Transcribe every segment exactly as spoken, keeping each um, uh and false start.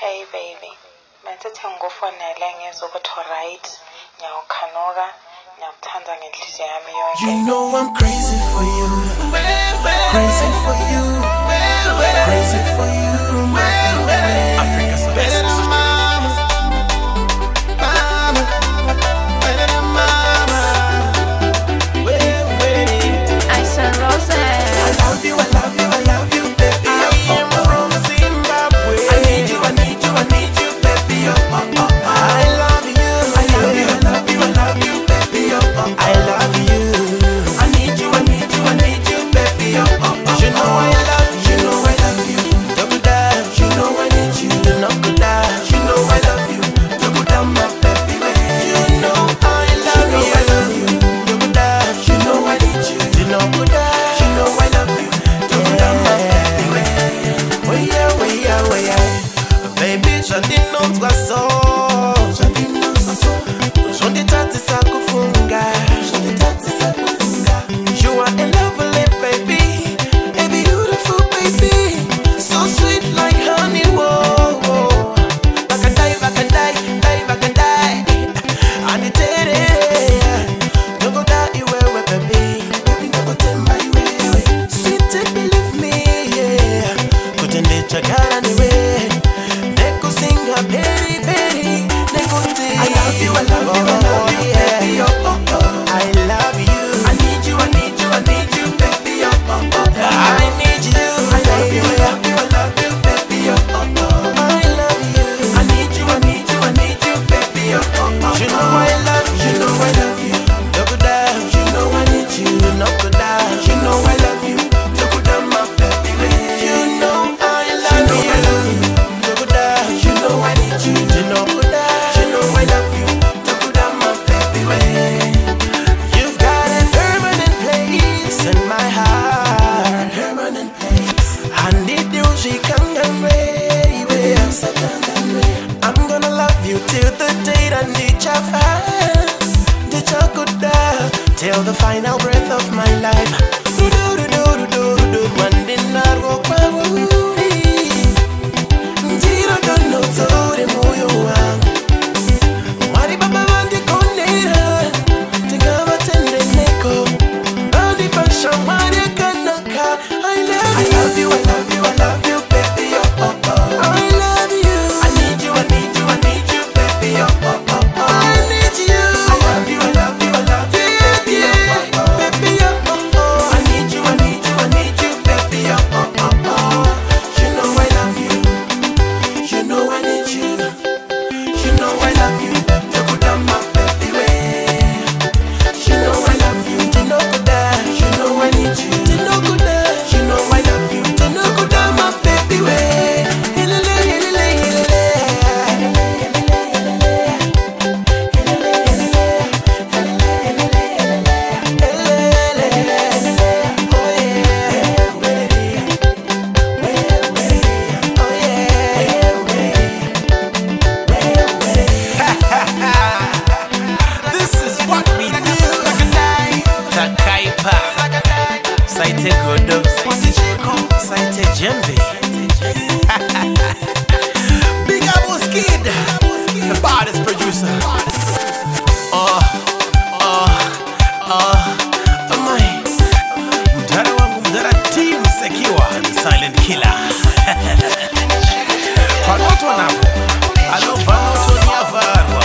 Hey baby, bensithi ngikufonele ngizwe ukuthi alright, ngiyawukhanuka, ngiyakuthanda ngenhliziyo yami yonke. You know I'm crazy for you, crazy for you, crazy for you, Africa's best. Mama, mama, mama, wait, wait. I said Rose. I love you, I love you, I love you, baby. I am from Zimbabwe. I need you, I need you, I need you, baby. Oh, oh, oh. I love you, I love you, I love you, I love you, baby. Oh, oh, I love you. I need you, I need you, I need you, baby. Oh, oh, oh. You know I love you, you know I love you. Double down, you know I need you. Double down, you know I love you. Double down, my baby. You know I love you, I love you. Double down, you know I need you. Double down, you know I love you. Double down, my baby. Way yeah, way yeah, way yeah. Baby, j'en non toi so. J'en non toi so. J'en dis tati sa kufunga. J'en dis tati sa kufunga. You are a lovely baby, a beautiful baby, so sweet like honey. Whoa, whoa. Back and die, back and die, die, back and die. And it is. Don't go die, you will, baby. Baby, don't go tell my way. Sweet, believe me, yeah. Couldn't let you get anyway. They could sing a berry, berry. They could sing. I love you, I love you, I love you, baby. Oh, oh, oh. I love you. I need you, I need you, I need you, baby. Oh, oh, oh. I need you. I love you, I love you, I love you, baby. Oh, oh, oh. I love you. I need you, I need you, I need you, baby. Oh, oh, oh. You know I love you, you know I love you. Double down, you know I need you. Double down, you know I love you. Double down, my baby. You know I love you, I love you. Double down, you know I need you. Double down, you know I love you. Double down, my baby. You've got a permanent place in my heart. Permanent place. I need you, she can't get ready. I'm gonna love you till the day that need your fire. The chocolate till the final breath of my life. Do do do do do do do. One day not walk my woody. Zero don't know so the moyo wangu. Wadi baba wandi konera. Tegawa tende neko. Wadi pasha wadi kanaka. I love you, I love you, I love you, baby. Oh oh oh. I love you. I need you, I need you, I need you, baby. Oh oh oh. I need you. I love you, I love you, I love you, baby. Oh oh oh. Baby, oh oh oh. I need you, I need you, I need you, baby. Oh oh oh oh. You know I love you. You know I need you. You know I love you. Double down, my baby. You know I love you. You know good that. You know I need you. You know good that. You know I love you. You know good that, my baby. Hilele, hilele, hilele. This is what we do. Takaipa, Saite Godo, Saite Jembe. Big Abos Kid, the baddest producer. Oh, oh, oh, my. Mdara wangu mdara team sekiwa, the silent killer. Panoto wanabu, alo panoto ni avarwa.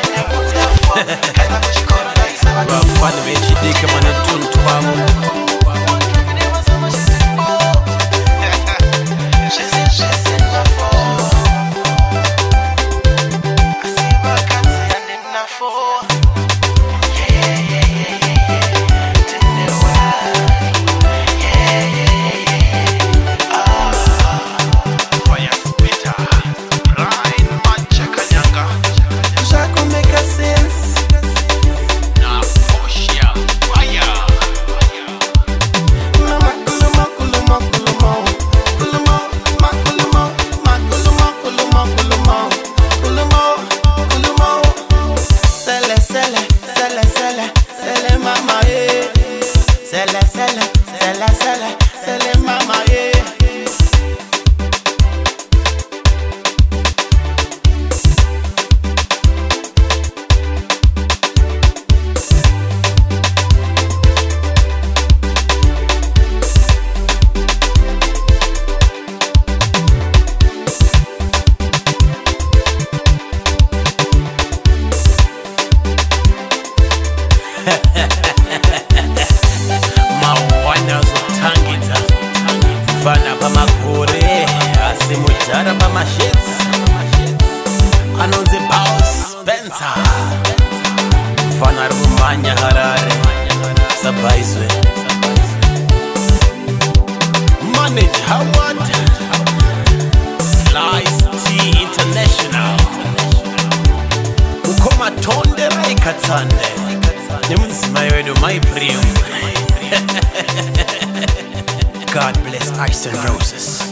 Bafana bechidika manetuntu wabo. Jaco make a sense. Gara mama shits Anonze Boss Spencer Fana rumanya harare Sabaizwe Manage Howard Slice T International Ukoma tonde raikatsande Nemuzima yedu my primo God bless Ice and Roses.